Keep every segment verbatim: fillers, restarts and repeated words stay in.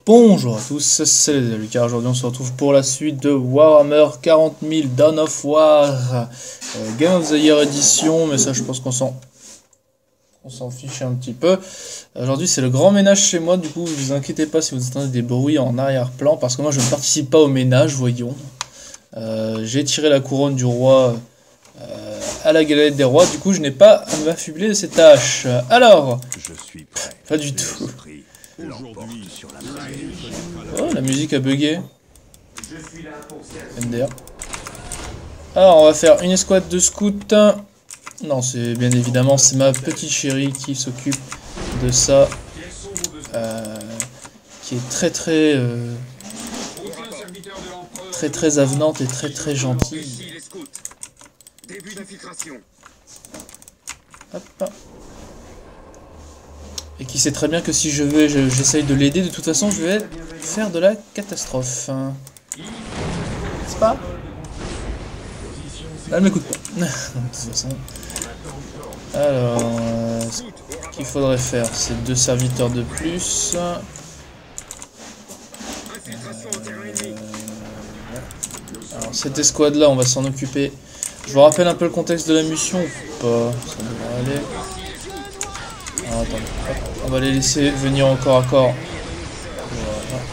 Bonjour à tous, c'est Lucas. Aujourd'hui on se retrouve pour la suite de Warhammer quarante mille Dawn of War euh, Game of the Year Edition, mais ça je pense qu'on s'en on s'en fiche un petit peu. Aujourd'hui c'est le grand ménage chez moi, du coup vous inquiétez pas si vous entendez des bruits en arrière-plan, parce que moi je ne participe pas au ménage, voyons. Euh, J'ai tiré la couronne du roi euh, à la galette des rois, du coup je n'ai pas à m'affubler de ces tâches. Alors, je suis prêt. Pas du tout. Sur la Oh, la musique a bugué. M D R. Alors, on va faire une escouade de scouts. Non, c'est bien évidemment, c'est ma petite chérie qui s'occupe de ça. Euh, qui est très très... Euh, très très avenante et très très gentille. Hop. Et qui sait très bien que si je veux, j'essaye de l'aider, de toute façon, je vais faire de la catastrophe. N'est-ce pas? Elle m'écoute pas. De toute façon. Alors, euh, ce qu'il faudrait faire, c'est deux serviteurs de plus. Euh, alors, cette escouade-là, on va s'en occuper. Je vous rappelle un peu le contexte de la mission ou pas? Ça devrait aller. Alors, attendez, hop, on va les laisser venir au corps à corps. Voilà.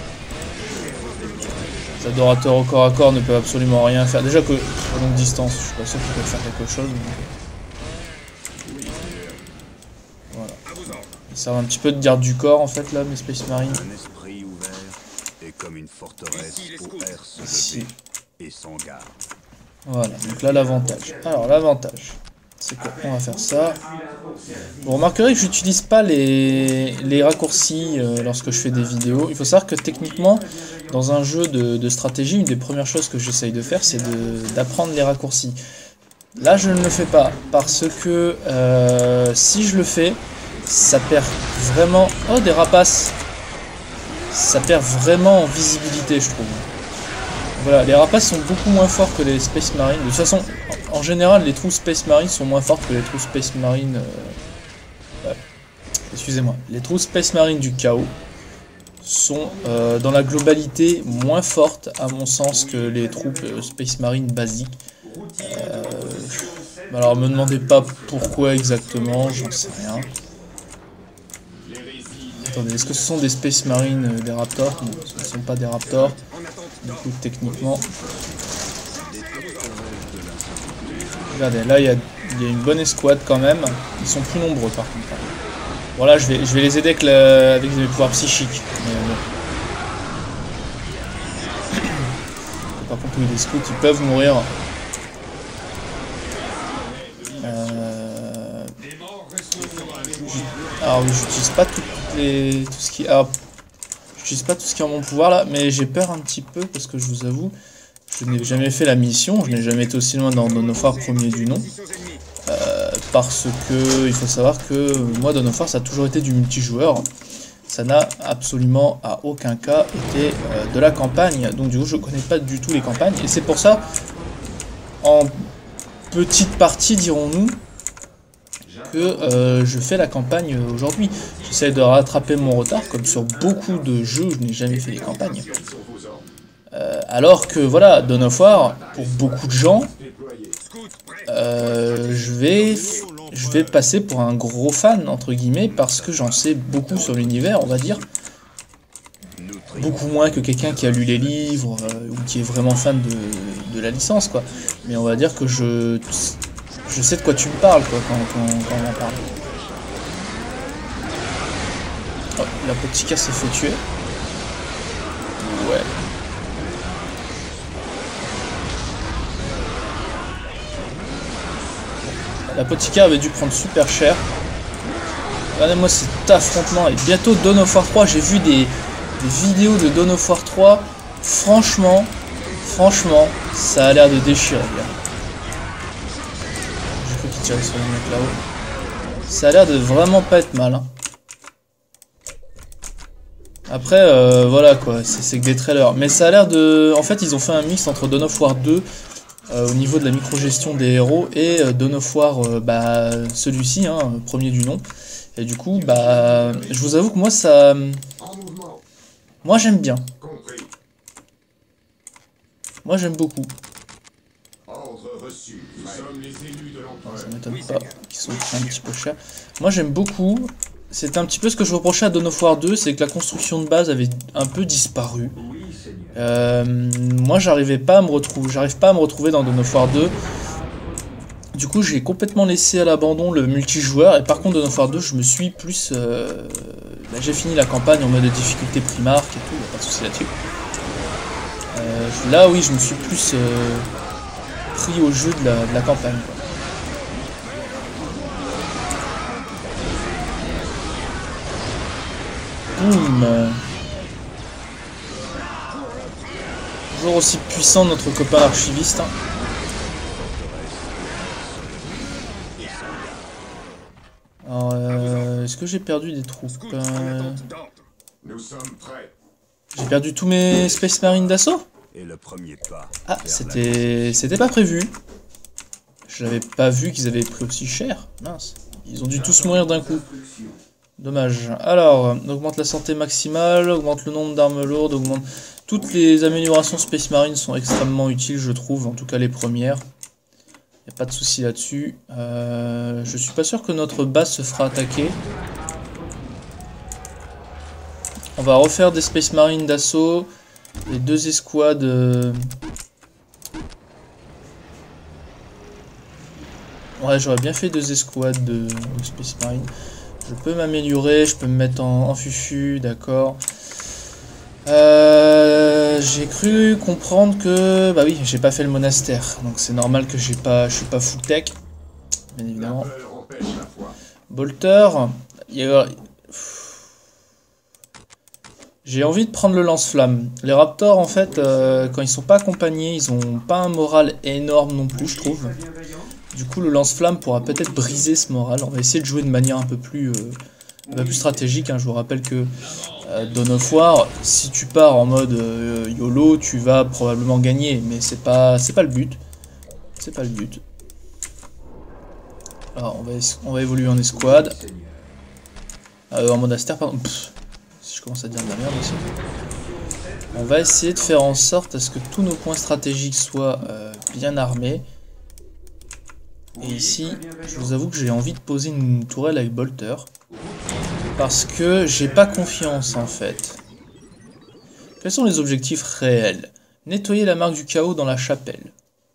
Les adorateurs au corps à corps ne peuvent absolument rien faire. Déjà que à longue distance, je suis pas sûr qu'ils peuvent faire quelque chose. Mais... Voilà. Ils servent un petit peu de garde du corps en fait là, mes Space Marines. Un esprit ouvert est comme une forteresse aux airs se lever et sans garde. Voilà, donc là l'avantage. Alors l'avantage, c'est qu'on va faire ça. Vous remarquerez que j'utilise pas les, les raccourcis euh, lorsque je fais des vidéos. Il faut savoir que techniquement, dans un jeu de, de stratégie, une des premières choses que j'essaye de faire, c'est d'apprendre les raccourcis. Là, je ne le fais pas, parce que euh, si je le fais, ça perd vraiment... Oh, des rapaces! Ça perd vraiment en visibilité, je trouve. Voilà, les rapaces sont beaucoup moins forts que les Space Marines. De toute façon, en général, les trous Space Marines sont moins forts que les trous Space Marines... Euh... Ouais. Excusez-moi. Les trous Space Marines du chaos sont, euh, dans la globalité, moins fortes, à mon sens, que les troupes euh, Space Marines basiques. Euh... Alors, me demandez pas pourquoi exactement, j'en sais rien. Attendez, est-ce que ce sont des Space Marines, euh, des Raptors? Non, ce ne sont pas des Raptors. Du coup, techniquement... Regardez, là, il y a, y a une bonne escouade quand même. Ils sont plus nombreux, par contre. Voilà, je vais, je vais les aider avec, la, avec mes pouvoirs psychiques. Mais bon. Par contre, oui, les scouts, ils peuvent mourir. Euh... Alors, oui, j'utilise pas toutes les, tout ce qui... Alors, j'utilise pas tout ce qui est en mon pouvoir, là, mais j'ai peur un petit peu, parce que je vous avoue... Je n'ai jamais fait la mission, je n'ai jamais été aussi loin dans Dawn of War premier du nom. Euh, parce que il faut savoir que moi Dawn of War ça a toujours été du multijoueur. Ça n'a absolument à aucun cas été euh, de la campagne. Donc du coup je ne connais pas du tout les campagnes. Et c'est pour ça, en petite partie dirons-nous, que euh, je fais la campagne aujourd'hui. J'essaie de rattraper mon retard, comme sur beaucoup de jeux, je n'ai jamais fait les campagnes. Euh, alors que voilà, Dawn of War, pour beaucoup de gens, euh, je vais, je vais passer pour un gros fan, entre guillemets, parce que j'en sais beaucoup sur l'univers, on va dire. Beaucoup moins que quelqu'un qui a lu les livres, euh, ou qui est vraiment fan de, de la licence, quoi. Mais on va dire que je, je sais de quoi tu me parles, quoi, quand, quand, quand on en parle. Oh, la petite casse s'est fait tuer. Ouais. L'apothicaire avait dû prendre super cher. Regardez-moi cet affrontement. Et bientôt Dawn of War trois. J'ai vu des, des vidéos de Dawn of War trois. Franchement, franchement, ça a l'air de déchirer. J'ai cru qu'il tirait sur le mec là-haut. Ça a l'air de vraiment pas être mal. Hein. Après, euh, voilà quoi. C'est que des trailers. Mais ça a l'air de... En fait, ils ont fait un mix entre Dawn of War deux... Euh, au niveau de la micro-gestion des héros et euh, Dawn of War, euh, bah, celui-ci, hein, premier du nom. Et du coup, bah, je vous avoue que moi, ça, Moi j'aime bien. Moi j'aime beaucoup. Ça m'étonne pas qu'ils sont un petit peu chers. Moi j'aime beaucoup. C'est un petit peu ce que je reprochais à Dawn of War deux, c'est que la construction de base avait un peu disparu. Euh, moi j'arrivais pas à me retrouver, j'arrive pas à me retrouver dans Dawn of War deux. Du coup j'ai complètement laissé à l'abandon le multijoueur, et par contre Dawn of War deux je me suis plus... Euh, bah, j'ai fini la campagne en mode difficulté primarque et tout, y'a pas de souci là-dessus. Euh, là oui je me suis plus euh, pris au jeu de la, de la campagne, quoi. Boum. Toujours aussi puissant notre copain l'archiviste. Hein. Alors, euh, est-ce que j'ai perdu des troupes euh... J'ai perdu tous mes Space Marines d'assaut. Ah, c'était c'était pas prévu. Je n'avais pas vu qu'ils avaient pris aussi cher. Mince. Ils ont dû tous mourir d'un coup. Dommage. Alors, on augmente la santé maximale, augmente le nombre d'armes lourdes, augmente... Toutes les améliorations Space Marine sont extrêmement utiles, je trouve, en tout cas les premières. Il n'y a pas de souci là-dessus. Euh, je suis pas sûr que notre base se fera attaquer. On va refaire des Space Marines d'assaut. Les deux escouades... Euh... Ouais, j'aurais bien fait deux escouades de, de Space Marine. Je peux m'améliorer, je peux me mettre en, en fufu, d'accord. Euh, j'ai cru comprendre que... Bah oui, j'ai pas fait le monastère, donc c'est normal que j'ai pas, je suis pas full tech, bien évidemment. Bolter, j'ai envie de prendre le lance-flamme. Les raptors, en fait, euh, quand ils sont pas accompagnés, ils ont pas un moral énorme non plus, je trouve. Du coup, le lance-flamme pourra peut-être briser ce moral. On va essayer de jouer de manière un peu plus, euh, un peu plus stratégique. Hein. Je vous rappelle que euh, Dawn of War, si tu pars en mode euh, YOLO, tu vas probablement gagner. Mais c'est pas, c'est pas le but. C'est pas le but. Alors, on va, on va évoluer en escouade. Euh, en monastère, pardon. Pff, si je commence à dire de la merde aussi. On va essayer de faire en sorte à ce que tous nos points stratégiques soient euh, bien armés. Et ici, je vous avoue que j'ai envie de poser une tourelle avec Bolter. Parce que j'ai pas confiance en fait. Quels sont les objectifs réels? Nettoyer la marque du chaos dans la chapelle.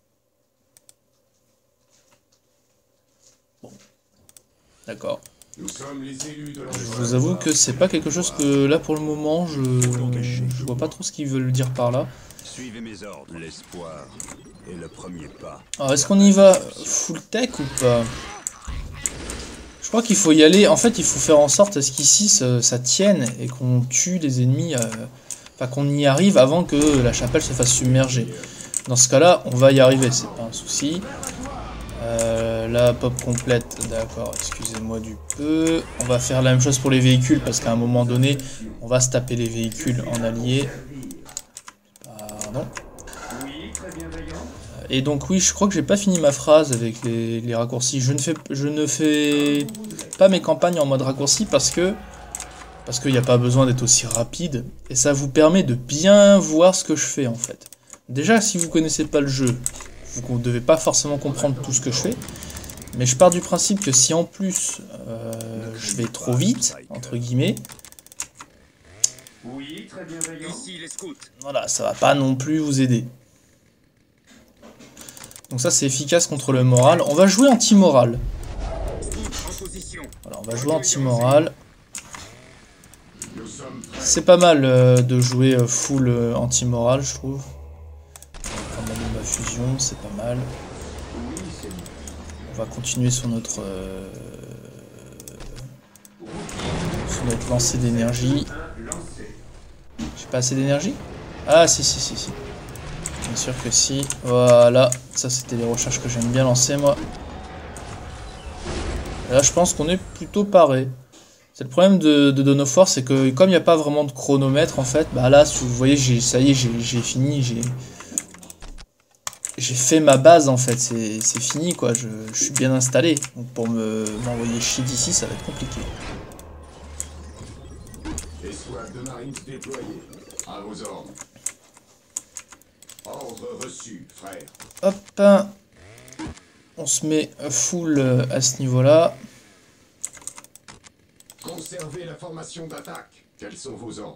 Bon. D'accord. Je vous avoue que c'est pas quelque chose que là pour le moment, je, je vois pas trop ce qu'ils veulent dire par là. Suivez mes ordres, l'espoir est le premier pas. Alors est-ce qu'on y va full tech ou pas? Je crois qu'il faut y aller, en fait il faut faire en sorte à ce qu'ici ça, ça tienne et qu'on tue les ennemis, euh... enfin qu'on y arrive avant que la chapelle se fasse submerger. Dans ce cas là on va y arriver, c'est pas un souci. Euh, la pop complète, d'accord, excusez-moi du peu. On va faire la même chose pour les véhicules parce qu'à un moment donné on va se taper les véhicules en allié. Pardon. Et donc oui, je crois que j'ai pas fini ma phrase avec les, les raccourcis. Je ne fais je ne fais pas mes campagnes en mode raccourci parce que parce qu'il n'y a pas besoin d'être aussi rapide et ça vous permet de bien voir ce que je fais en fait. Déjà, si vous connaissez pas le jeu, vous ne devez pas forcément comprendre tout ce que je fais, mais je pars du principe que si en plus euh, je vais trop vite entre guillemets, oui, très bienveillant. Ici les scouts. Voilà, ça va pas non plus vous aider. Donc ça c'est efficace contre le moral. On va jouer anti-moral. Voilà, on va jouer anti-moral. C'est pas mal euh, de jouer euh, full euh, anti-moral, je trouve. On va prendre la bombe à fusion, c'est pas mal. On va continuer sur notre euh, sur notre lancée d'énergie. J'ai pas assez d'énergie? Ah si si si si. Bien sûr que si. Voilà. Ça c'était les recherches que j'aime bien lancer moi. Et là je pense qu'on est plutôt paré. C'est le problème de, de Dawn of War, c'est que comme il n'y a pas vraiment de chronomètre en fait, bah là si vous voyez ça y est j'ai fini, j'ai j'ai fait ma base en fait, c'est fini quoi, je, je suis bien installé. Donc pour me m'envoyer chier d'ici ça va être compliqué. Escouade de Marines déployée. À vos ordres. Ordre reçu, frère. Hop. On se met full à ce niveau-là. Conservez la formation d'attaque. Quels sont vos ordres?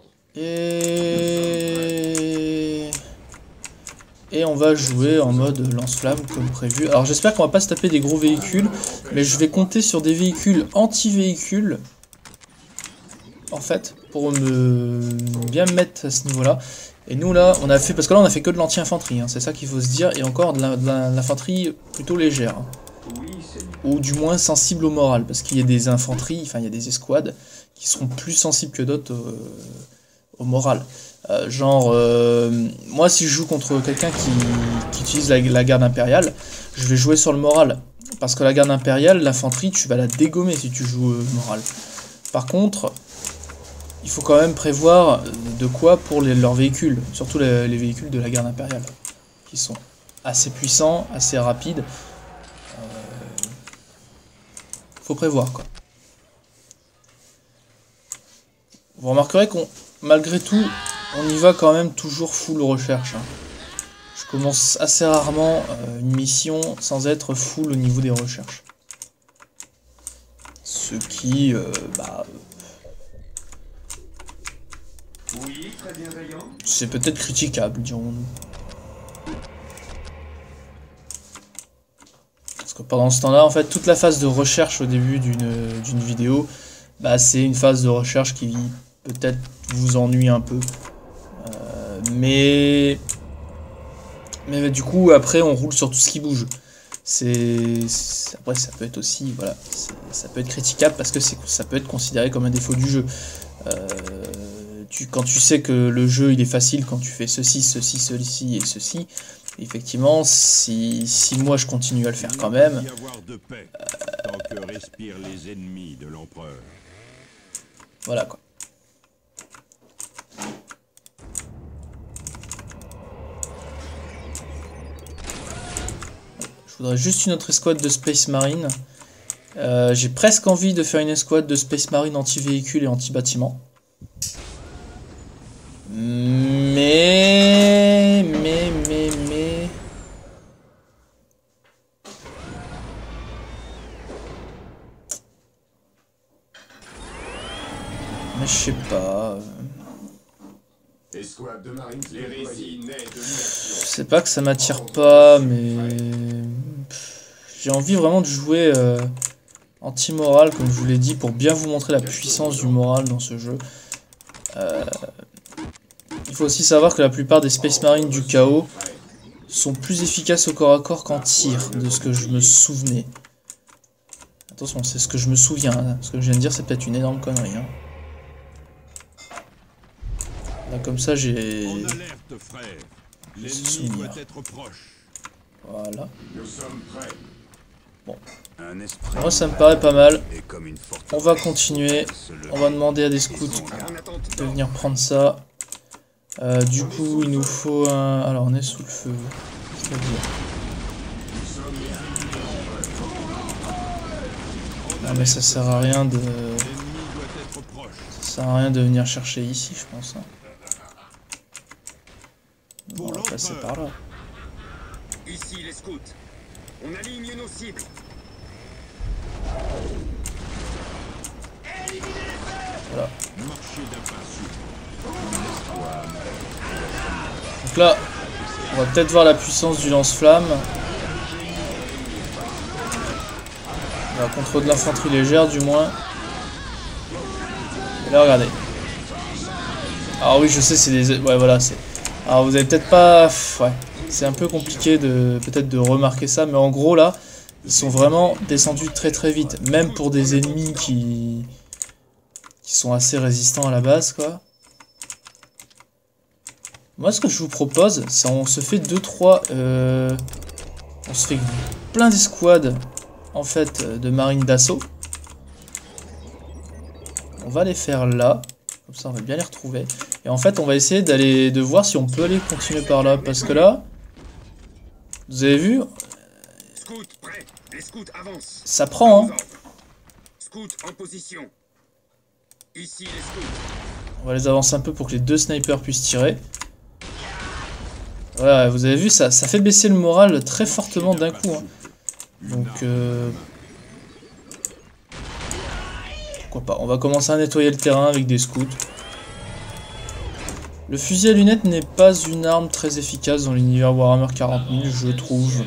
Et... Et on va jouer en mode lance-flamme comme prévu. Alors j'espère qu'on va pas se taper des gros véhicules, mais je vais compter sur des véhicules anti-véhicules, en fait, pour me bien me mettre à ce niveau-là. Et nous là, on a fait, parce que là on a fait que de l'anti-infanterie, hein, c'est ça qu'il faut se dire, et encore de l'infanterie plutôt légère. Hein. Ou du moins sensible au moral, parce qu'il y a des infanteries, enfin il y a des escouades qui seront plus sensibles que d'autres euh, au moral. Euh, genre, euh, moi si je joue contre quelqu'un qui, qui utilise la, la garde impériale, je vais jouer sur le moral. Parce que la garde impériale, l'infanterie, tu vas la dégommer si tu joues euh, moral. Par contre, il faut quand même prévoir de quoi pour les, leurs véhicules. Surtout les, les véhicules de la garde impériale. Qui sont assez puissants, assez rapides. Euh, faut prévoir quoi. Vous remarquerez qu'on, malgré tout, on y va quand même toujours full recherche. Hein. Je commence assez rarement euh, une mission sans être full au niveau des recherches. Ce qui, euh, bah, Oui, très bienveillant. c'est peut-être critiquable, dirons-nous. Parce que pendant ce temps-là, en fait, toute la phase de recherche au début d'une d'une vidéo, bah, c'est une phase de recherche qui peut-être vous ennuie un peu. Euh, mais... mais du coup, après, on roule sur tout ce qui bouge. C'est... Après, ça peut être aussi... Voilà, ça peut être critiquable parce que ça peut être considéré comme un défaut du jeu. Euh, tu, quand tu sais que le jeu, il est facile quand tu fais ceci, ceci, ceci et ceci... Effectivement, si, si moi je continue à le faire quand même... Il y avoir de paix, tant que respirent les ennemis de l'empereur. Voilà quoi. Je voudrais juste une autre escouade de Space Marine. Euh, J'ai presque envie de faire une escouade de Space Marine anti-véhicule et anti-bâtiment. Mais... Mais... Mais... Mais... Mais je sais pas... Escouade de Marines déployée. Je sais pas que ça m'attire pas, mais... J'ai envie vraiment de jouer euh, anti-moral, comme je vous l'ai dit, pour bien vous montrer la puissance du moral dans ce jeu. Euh... Il faut aussi savoir que la plupart des Space Marines du chaos sont plus efficaces au corps à corps qu'en tir, de ce que je me souvenais. Attention, c'est ce que je me souviens, hein. Ce que je viens de dire, c'est peut-être une énorme connerie. Hein. Là, comme ça, j'ai... En alerte, frère. L'ennemi doit être proche. Voilà. Nous sommes prêts. Bon. Un esprit Moi, ça me paraît pas mal. est comme une forteresse. On va continuer. On va demander à des scouts de venir prendre ça. Euh, du coup, il nous faut un... Alors, on est sous le feu. C'est-à-dire... Non, mais ça sert à rien de... Ça sert à rien de venir chercher ici, je pense. Hein. Bon, on va passer par là. Ici les scouts. On aligne nos cibles. Voilà. Marcher d'apparition. Donc là, on va peut-être voir la puissance du lance-flamme. Voilà, contre de l'infanterie légère, du moins. Et là, regardez. Alors oui, je sais, c'est des... Ouais, voilà, c'est... Alors vous avez peut-être pas... Ouais, c'est un peu compliqué de peut-être de remarquer ça, mais en gros, là, ils sont vraiment descendus très très vite. Même pour des ennemis qui... qui sont assez résistants à la base, quoi. Moi, ce que je vous propose, c'est on se fait deux trois... Euh... On se fait plein d'escouades, en fait, de marines d'assaut. On va les faire là. Comme ça, on va bien les retrouver. Et en fait, on va essayer d'aller de voir si on peut aller continuer par là. Parce que là, vous avez vu, Scouts prêts. Les scouts avancent. ça prend, hein. Scouts en position. Ici les scouts. On va les avancer un peu pour que les deux snipers puissent tirer. Voilà, vous avez vu, ça, ça fait baisser le moral très fortement d'un coup. Hein. Donc, euh... pourquoi pas. On va commencer à nettoyer le terrain avec des scouts. Le fusil à lunettes n'est pas une arme très efficace dans l'univers Warhammer quarante mille, je trouve.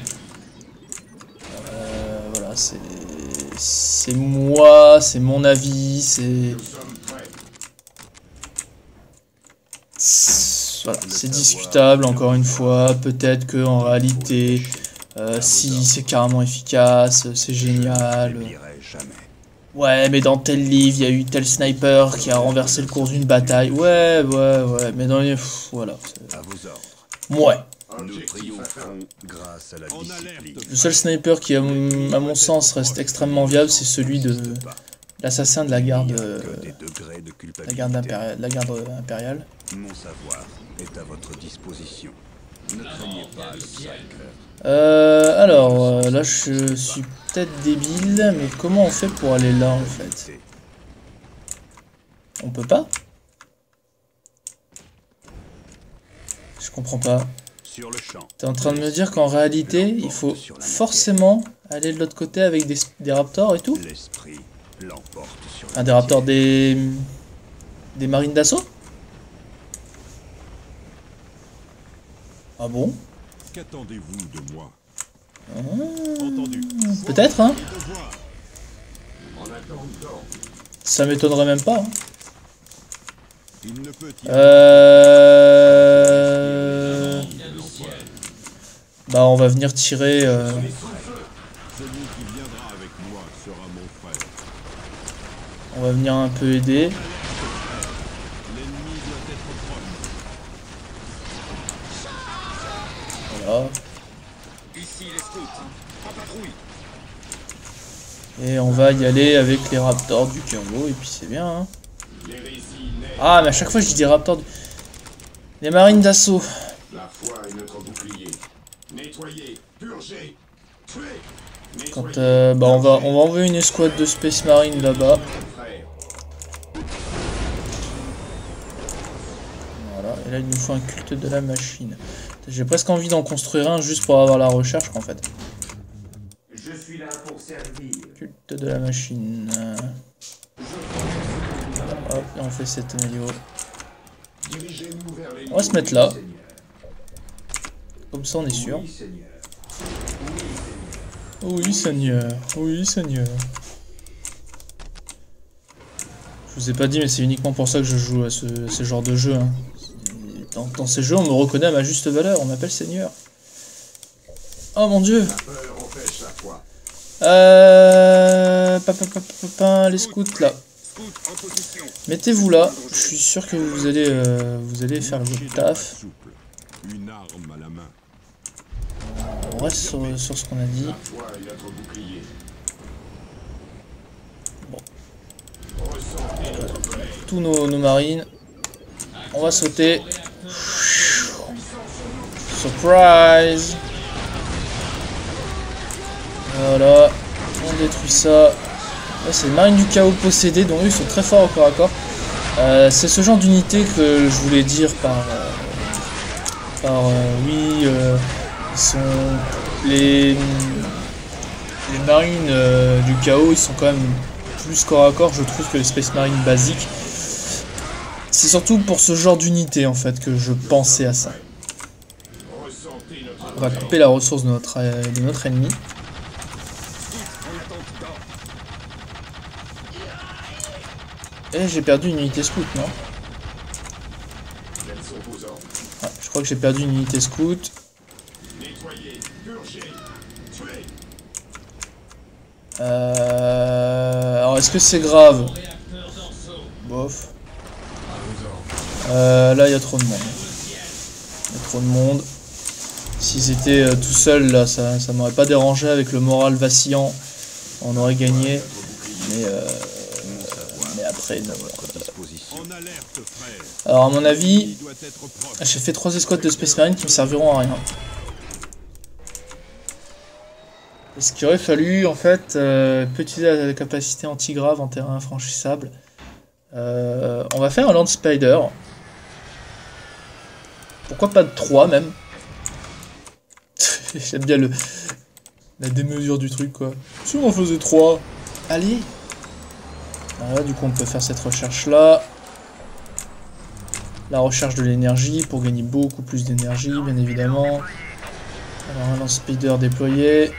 Euh, voilà, c'est... C'est moi, c'est mon avis, c'est... Voilà, c'est discutable encore une fois, peut-être que en réalité, euh, si c'est carrément efficace, c'est génial. Ouais, mais dans tel livre, il y a eu tel sniper qui a renversé le cours d'une bataille. Ouais, ouais, ouais, mais dans les... Pff, voilà. Ouais. Le seul sniper qui, à mon, à mon sens, reste extrêmement viable, c'est celui de l'assassin de la garde, euh, la garde impériale. La garde impériale. Mon savoir est à votre disposition. Ne craignez pas l'obstacle. Euh, alors, euh, là je suis peut-être débile, mais comment on fait pour aller là en fait? On peut pas? Je comprends pas. T'es en train de me dire qu'en réalité, il faut forcément aller de l'autre côté avec des, des raptors et tout? Enfin, des raptors, des... des marines d'assaut? Ah bon? Qu'attendez-vous de moi? Ah, peut-être, hein? Ça m'étonnerait même pas. Hein. Euh... Bah, on va venir tirer. Euh... On va venir un peu aider. Voilà. Et on va y aller avec les raptors du chaos, et puis c'est bien. Hein. Ah, mais à chaque fois je dis des raptors du... Les marines d'assaut. Quand euh, bah on va on va envoyer une escouade de Space Marine là-bas. Voilà, et là il nous faut un culte de la machine. J'ai presque envie d'en construire un juste pour avoir la recherche en fait. Je suis là pour servir. Culte de la machine. Hop, et on fait cette météo. On va se mettre là. Comme ça on est sûr. Oui Seigneur, oui Seigneur. Je vous ai pas dit mais c'est uniquement pour ça que je joue à ce, ce genre de jeu. Hein. Dans, dans ces jeux on me reconnaît à ma juste valeur, on m'appelle Seigneur. Oh mon dieu. Euh... Pa, pa, pa, pa, pa, les scouts là. Mettez-vous là, je suis sûr que vous allez, euh, vous allez faire le taf. On reste sur, sur ce qu'on a dit. Bon. Euh, tous nos, nos marines. On va sauter. Surprise! Voilà. On détruit ça. Là, c'est les marines du chaos possédés, donc eux ils sont très forts au corps à corps. Euh, c'est ce genre d'unité que je voulais dire par... Euh, par euh, oui, euh, ils sont... Les, les marines euh, du chaos, ils sont quand même plus corps à corps, je trouve, que les Space Marines basiques. C'est surtout pour ce genre d'unité, en fait, que je pensais à ça. On va couper la ressource de notre, euh, de notre ennemi. Et j'ai perdu une unité scout, non? Ouais, je crois que j'ai perdu une unité scout. Euh... Alors, est-ce que c'est grave? Bof. Euh, là, il y a trop de monde. Il y a trop de monde. S'ils étaient euh, tout seuls, là, ça, ça m'aurait pas dérangé avec le moral vacillant. On aurait gagné. Mais, euh... mais après, non. Alors, à mon avis, j'ai fait trois escouades de Space Marine qui me serviront à rien. Et ce qu'il aurait fallu, en fait, euh, peut utiliser la capacité anti-grave en terrain infranchissable. Euh, on va faire un Land Spider. Pourquoi pas de trois même? J'aime bien le la démesure du truc quoi. Si on en faisait trois. Allez. Voilà, du coup on peut faire cette recherche là. La recherche de l'énergie pour gagner beaucoup plus d'énergie bien évidemment. Alors un Land Spider déployé.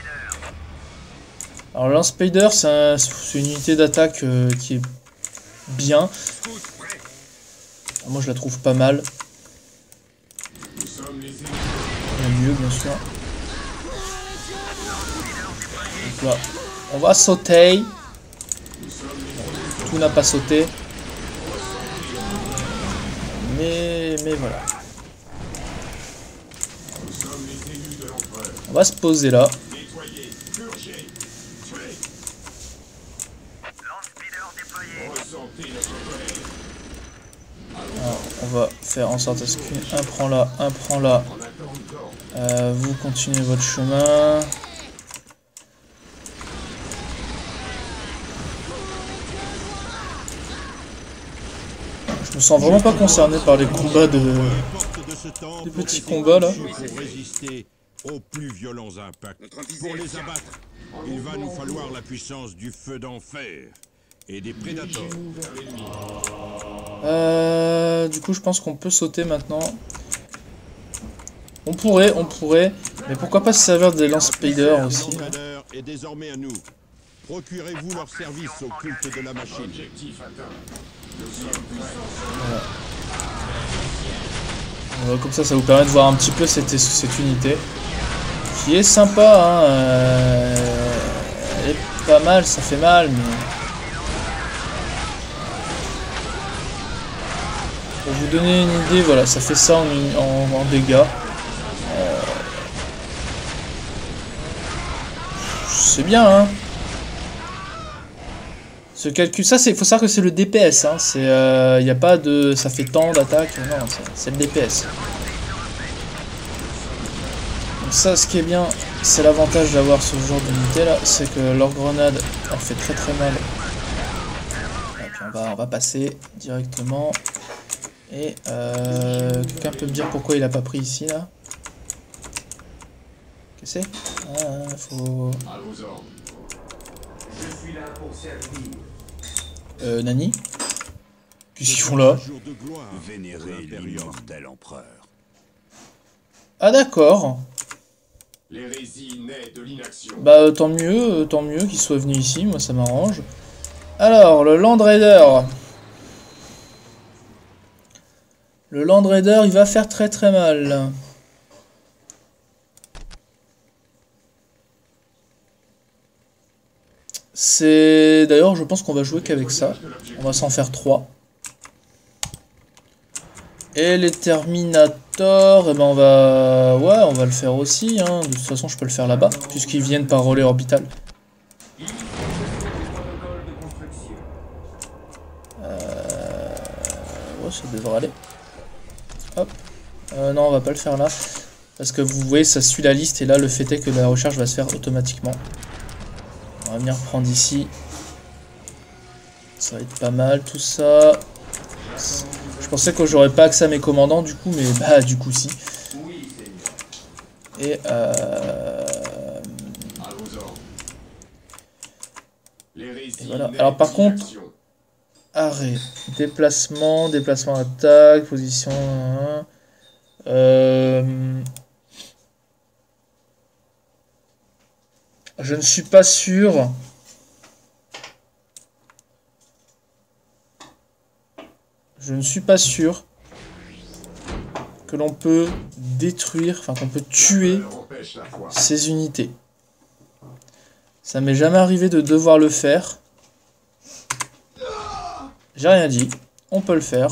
Alors Land Spider c'est un, une unité d'attaque euh, qui est bien. Alors, moi je la trouve pas mal. Il y a mieux bien sûr. Donc là, on va sauter. Tout n'a pas sauté. Mais, mais voilà. On va se poser là. Alors, on va faire en sorte à ce qu'un prend là, un prend là. Euh, vous continuez votre chemin. Je me sens vraiment pas concerné par les combats de... Les petits combats là. Pour résister aux plus violents impacts. Pour les abattre, il va nous falloir la puissance du feu d'enfer et des prédateurs. Euh, du coup, je pense qu'on peut sauter maintenant. On pourrait, on pourrait, mais pourquoi pas se servir des Land Spider aussi. Est désormais à nous. Procurez-vous leur service au culte de la machine. Voilà. Voilà, comme ça, ça vous permet de voir un petit peu cette, cette unité. Qui est sympa, hein. Euh, elle est pas mal, ça fait mal, mais... Pour vous donner une idée, voilà, ça fait ça en, en, en dégâts. Euh... C'est bien, hein. Ce calcul, ça, c'est, faut savoir que c'est le D P S, hein. C'est, il euh, n'y a pas de, ça fait tant d'attaque, non, c'est le D P S. Donc ça, ce qui est bien, c'est l'avantage d'avoir ce genre d'unité là, c'est que leur grenade, elle fait très très mal. Et puis on va, on va passer directement. Et euh, quelqu'un peut me dire pourquoi il a pas pris ici là? Qu'est-ce que c'est? Ah, faut... Je suis là pour servir. Euh, Nani? Qu'est-ce qu'ils font là? Vénérer l'immortel empereur. Ah d'accord. L'hérésie naît de l'inaction. Bah euh, tant mieux, euh, tant mieux qu'il soit venu ici, moi ça m'arrange. Alors, le Land Raider. Le Land Raider, il va faire très très mal. C'est... D'ailleurs, je pense qu'on va jouer qu'avec ça. On va s'en faire trois. Et les Terminators, eh ben on va... Ouais, on va le faire aussi. Hein. De toute façon, je peux le faire là-bas, puisqu'ils viennent par relais orbital. Euh... Ouais, ça devrait aller. Hop. Euh, non, on va pas le faire là. Parce que vous voyez, ça suit la liste. Et là, le fait est que la recherche va se faire automatiquement. On va venir prendre ici. Ça va être pas mal tout ça. Je pensais que j'aurais pas accès à mes commandants du coup, mais bah du coup si. Et euh... Et voilà. Alors par contre, arrêt, déplacement, déplacement attaque, position. Euh... Je ne suis pas sûr. Je ne suis pas sûr que l'on peut détruire, enfin qu'on peut tuer ces unités. Ça m'est jamais arrivé de devoir le faire. J'ai rien dit. On peut le faire.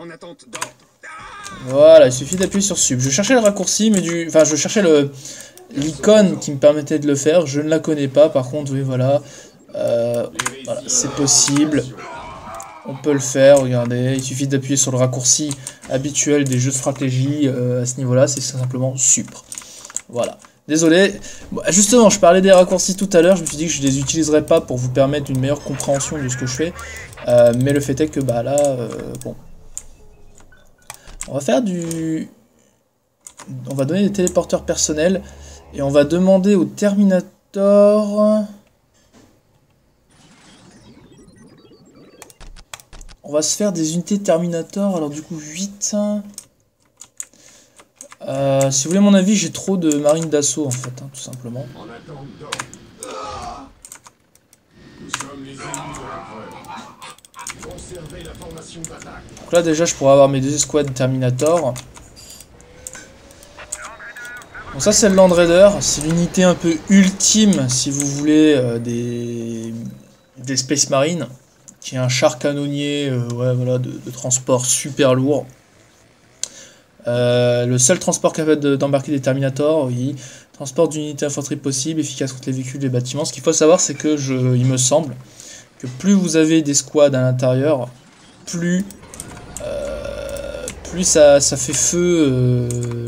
Voilà, il suffit d'appuyer sur sub. Je cherchais le raccourci, mais du... Enfin, je cherchais le... l'icône qui me permettait de le faire. Je ne la connais pas. Par contre, oui, voilà. Euh, voilà, c'est possible. On peut le faire, regardez. Il suffit d'appuyer sur le raccourci habituel des jeux de stratégie. Euh, à ce niveau-là, c'est simplement super. Voilà. Désolé. Bon, justement, je parlais des raccourcis tout à l'heure. Je me suis dit que je les utiliserais pas pour vous permettre une meilleure compréhension de ce que je fais. Euh, mais le fait est que, bah là, euh, bon. On va faire du... On va donner des téléporteurs personnels. Et on va demander au Terminator... On va se faire des unités Terminator. Alors du coup, huit... Euh, si vous voulez mon avis, j'ai trop de marines d'assaut en fait, hein, tout simplement. Donc là déjà je pourrais avoir mes deux escouades Terminator. Donc ça c'est le Land Raider, c'est l'unité un peu ultime si vous voulez euh, des, des Space Marines, qui est un char canonnier euh, ouais, voilà, de, de transport super lourd. Euh, le seul transport capable d'embarquer des Terminators, oui. Transport d'unités infanterie possible, efficace contre les véhicules et les bâtiments. Ce qu'il faut savoir, c'est que je, il me semble que plus vous avez des squads à l'intérieur, plus, euh, plus ça, ça fait feu euh,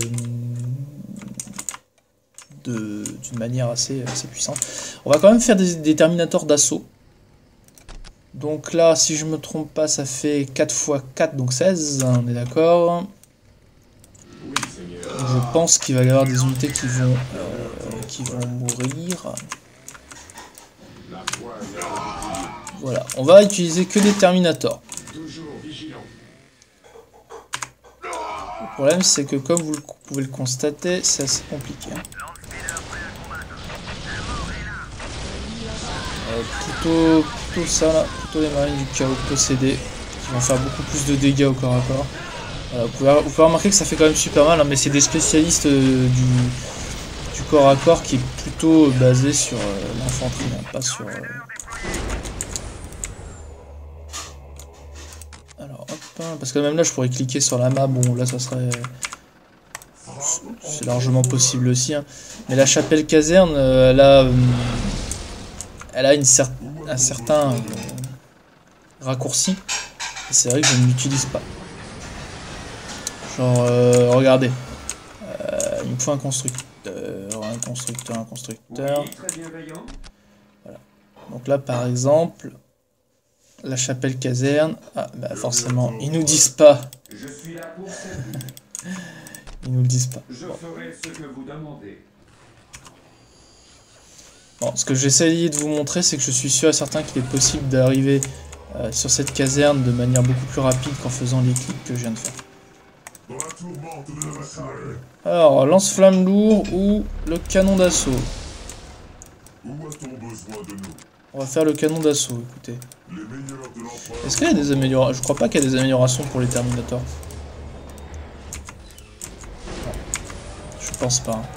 d'une manière assez, assez puissante. On va quand même faire des, des Terminators d'assaut. Donc là, si je me trompe pas, ça fait quatre fois quatre, donc seize, on est d'accord. Je pense qu'il va y avoir des unités qui vont, euh, qui vont mourir. Voilà, on va utiliser que des Terminators. Le problème c'est que comme vous pouvez le constater, c'est assez compliqué. Euh, plutôt, plutôt ça là, plutôt les marines du chaos possédés, qui vont faire beaucoup plus de dégâts au corps à corps. Voilà, vous, pouvez, vous pouvez remarquer que ça fait quand même super mal, hein, mais c'est des spécialistes euh, du, du corps à corps qui est plutôt basé sur euh, l'infanterie, hein, pas sur... Euh... Alors hop, hein, parce que même là je pourrais cliquer sur la map, bon là ça serait... C'est largement possible aussi, hein. Mais la chapelle caserne, euh, elle a... Euh, elle a une cer un certain euh, raccourci, et c'est vrai que je ne l'utilise pas. Genre, euh, regardez, euh, il me faut un constructeur, un constructeur, un constructeur. Voilà. Donc là, par exemple, la chapelle caserne. Ah, bah forcément, ils nous disent pas. Ils nous le disent pas. Bon. Bon, ce que j'essaye de vous montrer, c'est que je suis sûr et certain qu'il est possible d'arriver euh, sur cette caserne de manière beaucoup plus rapide qu'en faisant les clics que je viens de faire. Alors, lance-flamme lourd ou le canon d'assaut. On va faire le canon d'assaut, écoutez. Est-ce qu'il y a des améliorations? Je crois pas qu'il y a des améliorations pour les Terminators. Non. Je pense pas. Hein.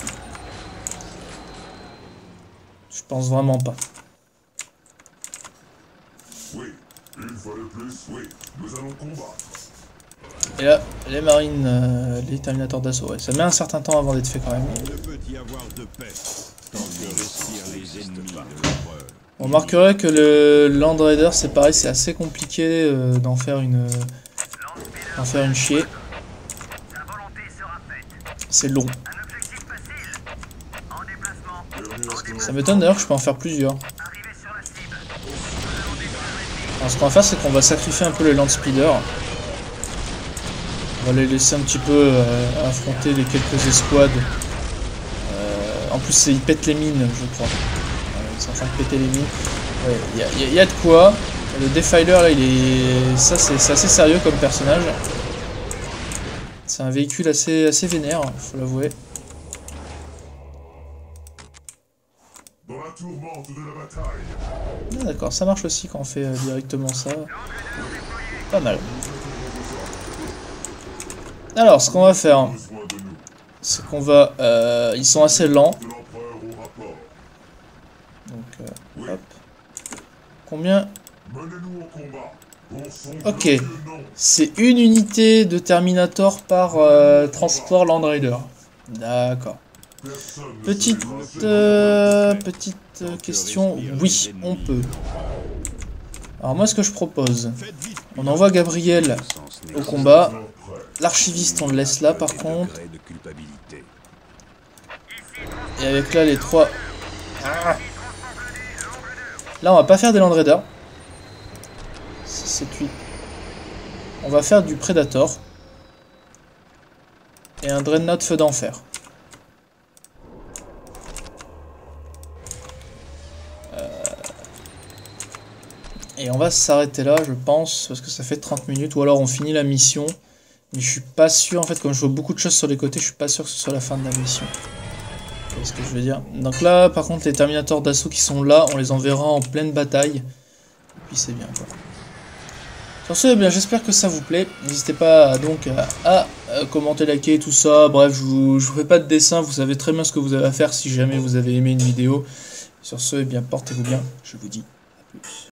Je pense vraiment pas. Oui, une fois de plus, oui, nous allons combattre. Et là, les marines, euh, les Terminators d'assaut, ouais, ça met un certain temps avant d'être fait quand même. On remarquerait que le Land Raider, c'est pareil, c'est assez compliqué euh, d'en faire une, d'en faire une chier. C'est long. Ça m'étonne d'ailleurs que je peux en faire plusieurs. Alors ce qu'on va faire, c'est qu'on va sacrifier un peu les Land Speeders. On va les laisser un petit peu euh, affronter les quelques escouades. Euh, en plus, ils pètent les mines, je crois. Euh, ils sont en train de péter les mines. Il ouais, y, y, y a de quoi. Le Defiler, là, il est... Ça, c'est assez sérieux comme personnage. C'est un véhicule assez, assez vénère, faut l'avouer. Ah, d'accord, ça marche aussi quand on fait euh, directement ça. Pas mal. Alors, ce qu'on va faire, c'est qu'on va... Euh, ils sont assez lents. Donc, euh, hop. Combien? Ok. C'est une unité de Terminator par euh, transport Land Raider. D'accord. Petite... Euh, petite euh, question. Oui, on peut. Alors moi, ce que je propose, on envoie Gabriel au combat. L'archiviste, on le laisse là, par contre. Et avec là les trois... Ah. Là on va pas faire des Land Raiders. six, sept, huit. On va faire du Predator. Et un Dreadnought Feu d'Enfer. Euh... Et on va s'arrêter là, je pense, parce que ça fait trente minutes. Ou alors on finit la mission. Mais je suis pas sûr, en fait, comme je vois beaucoup de choses sur les côtés, je suis pas sûr que ce soit la fin de la mission. C'est ce que je veux dire. Donc là, par contre, les Terminators d'assaut qui sont là, on les enverra en pleine bataille. Et puis c'est bien, quoi. Sur ce, eh bien, j'espère que ça vous plaît. N'hésitez pas à, donc à, à, à commenter, liker, tout ça. Bref, je vous, je vous fais pas de dessin. Vous savez très bien ce que vous avez à faire si jamais vous avez aimé une vidéo. Sur ce, eh bien, portez-vous bien. Je vous dis à plus.